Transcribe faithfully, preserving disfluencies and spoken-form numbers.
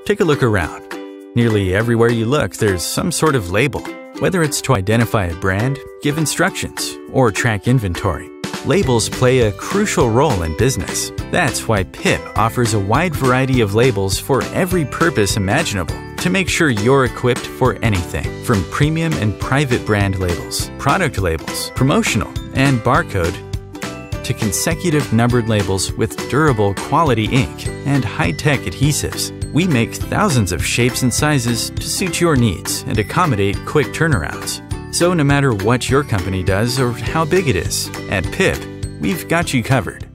Take a look around. Nearly everywhere you look, there's some sort of label. Whether it's to identify a brand, give instructions, or track inventory, labels play a crucial role in business. That's why P I P offers a wide variety of labels for every purpose imaginable to make sure you're equipped for anything, from premium and private brand labels, product labels, promotional, and barcode, to consecutive numbered labels with durable quality ink and high-tech adhesives. We make thousands of shapes and sizes to suit your needs and accommodate quick turnarounds. So no matter what your company does or how big it is, at P I P, we've got you covered.